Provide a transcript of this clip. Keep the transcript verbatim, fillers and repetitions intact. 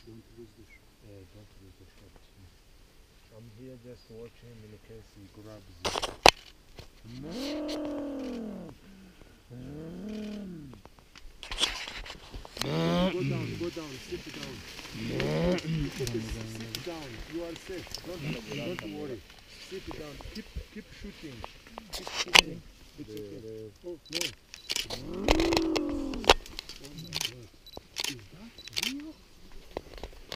Don't lose the shot. Yeah, don't lose the shot. I'm here just watching in case he grabs it. Go down, go down, sit down. Sit, sit down. You are safe. Don't, don't worry. Sit down. Keep, keep shooting. Keep shooting. It's okay. Oh no. Oh my God. Is that real?